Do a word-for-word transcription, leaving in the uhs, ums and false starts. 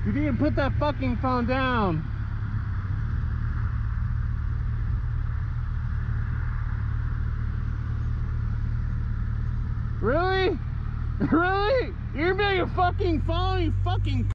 You need to put that fucking phone down. Really? Really? You're being a fucking phone, you fucking